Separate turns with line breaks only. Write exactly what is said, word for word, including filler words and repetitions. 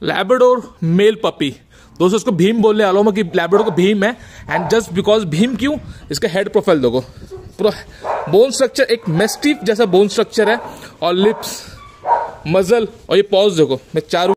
Labrador mail puppy. दोस्तों इसको भीम बोलने वाला हूं मैं कि लैब्राडोर को भीम है, एंड जस्ट बिकॉज भीम क्यों, इसका हेड प्रोफाइल देखो, पूरा बोन स्ट्रक्चर एक मेस्टिफ जैसा बोन स्ट्रक्चर है, और लिप्स, मजल और ये पॉज देखो, मैं चारों